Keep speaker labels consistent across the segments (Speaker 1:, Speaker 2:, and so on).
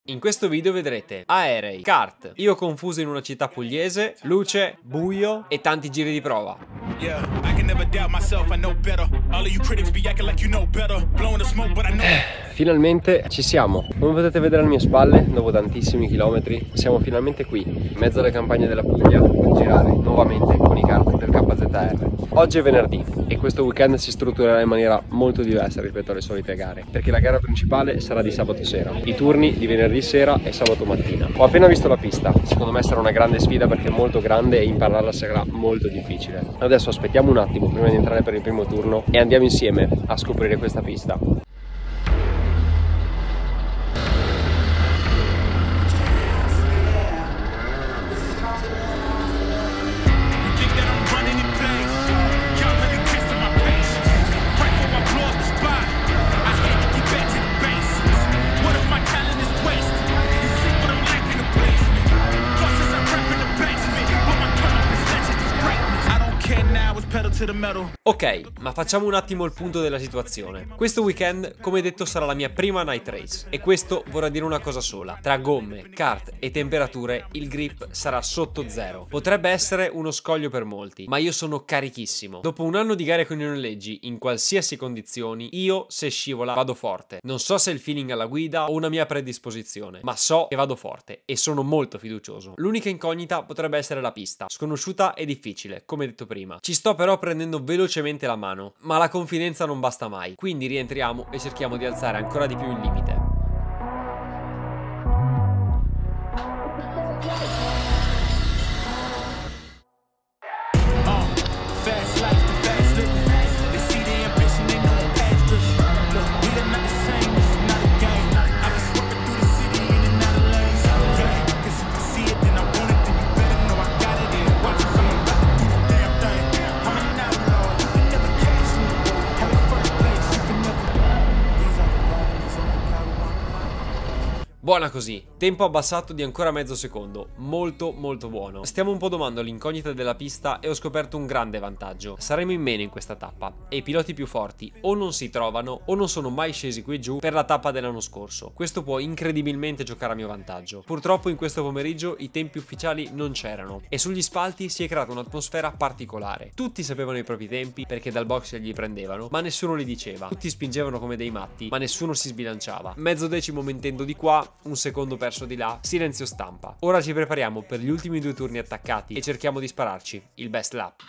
Speaker 1: In questo video vedrete aerei, kart, io confuso in una città pugliese, luce, buio e tanti giri di prova. Finalmente ci siamo. Come potete vedere alle mie spalle, dopo tantissimi chilometri, siamo finalmente qui, in mezzo alle campagne della Puglia, per girare nuovamente con i kart del KZR. Oggi è venerdì e questo weekend si strutturerà in maniera molto diversa rispetto alle solite gare, perché la gara principale sarà di sabato sera, i turni di venerdì sera e sabato mattina. Ho appena visto la pista, secondo me sarà una grande sfida perché è molto grande e impararla sarà molto difficile. Adesso aspettiamo un attimo prima di entrare per il primo turno e andiamo insieme a scoprire questa pista. Ok, ma facciamo un attimo il punto della situazione. Questo weekend, come detto, sarà la mia prima night race e questo vorrà dire una cosa sola: tra gomme, kart e temperature il grip sarà sotto zero. Potrebbe essere uno scoglio per molti, ma io sono carichissimo. Dopo un anno di gare con i noleggi, in qualsiasi condizioni, io se scivola vado forte. Non so se è il feeling alla guida o una mia predisposizione, ma so che vado forte e sono molto fiducioso. L'unica incognita potrebbe essere la pista, sconosciuta e difficile, come detto prima. Ci sto però prendendo velocemente la mano, ma la confidenza non basta mai, quindi rientriamo e cerchiamo di alzare ancora di più il limite. Buona così, tempo abbassato di ancora mezzo secondo, molto buono. Stiamo un po' domando l'incognita della pista e ho scoperto un grande vantaggio: saremo in meno in questa tappa e i piloti più forti o non si trovano o non sono mai scesi qui giù per la tappa dell'anno scorso. Questo può incredibilmente giocare a mio vantaggio. Purtroppo in questo pomeriggio i tempi ufficiali non c'erano e sugli spalti si è creata un'atmosfera particolare. Tutti sapevano i propri tempi perché dal box li prendevano, ma nessuno li diceva. Tutti spingevano come dei matti, ma nessuno si sbilanciava. Mezzo decimo mentendo di qua, un secondo perso di là, silenzio stampa. Ora ci prepariamo per gli ultimi due turni attaccati e cerchiamo di spararci il best lap.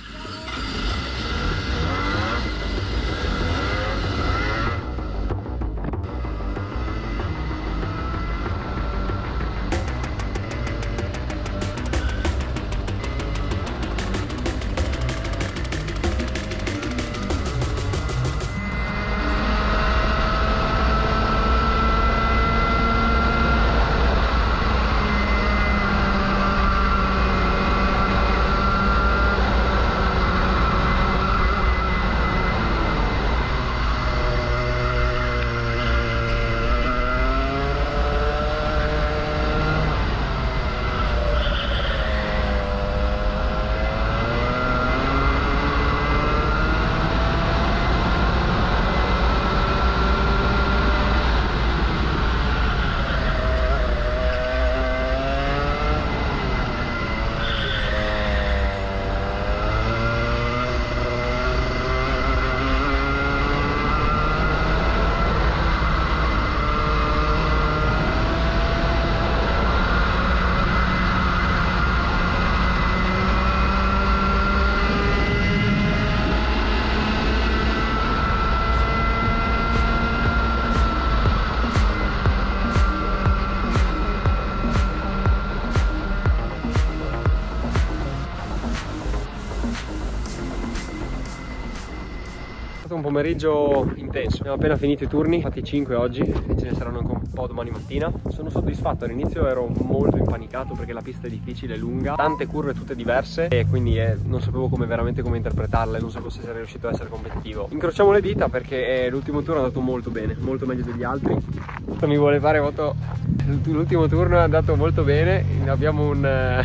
Speaker 1: Un pomeriggio intenso, abbiamo appena finito i turni, fatti 5 oggi e ce ne saranno ancora un po' domani mattina. Sono soddisfatto, all'inizio ero molto impanicato perché la pista è difficile, è lunga, tante curve tutte diverse e quindi non sapevo veramente come interpretarle, non sapevo se sarei riuscito ad essere competitivo. Incrociamo le dita perché l'ultimo turno è andato molto bene, molto meglio degli altri. Mi vuole fare foto, l'ultimo turno è andato molto bene, abbiamo un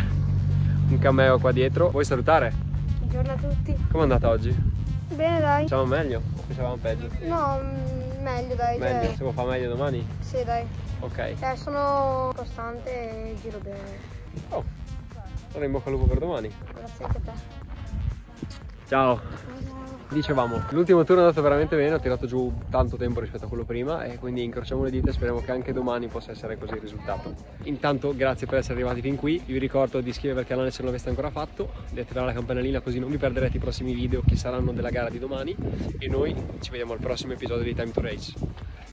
Speaker 1: cameo qua dietro. Vuoi salutare?
Speaker 2: Buongiorno a tutti.
Speaker 1: Com'è andata oggi?
Speaker 2: Bene, dai.
Speaker 1: Pensavamo meglio o pensavamo peggio?
Speaker 2: No, meglio dai.
Speaker 1: Meglio,
Speaker 2: Cioè...
Speaker 1: si può fare meglio domani?
Speaker 2: Sì, dai.
Speaker 1: Ok.
Speaker 2: Sono costante e giro bene.
Speaker 1: Oh, allora in bocca al lupo per domani.
Speaker 2: Grazie anche a te.
Speaker 1: Ciao. Dicevamo, l'ultimo turno è andato veramente bene, ho tirato giù tanto tempo rispetto a quello prima e quindi incrociamo le dita e speriamo che anche domani possa essere così il risultato. Intanto grazie per essere arrivati fin qui, vi ricordo di iscrivervi al canale se non l'aveste ancora fatto, di attivare la campanellina così non vi perderete i prossimi video che saranno della gara di domani e noi ci vediamo al prossimo episodio di Time to Race.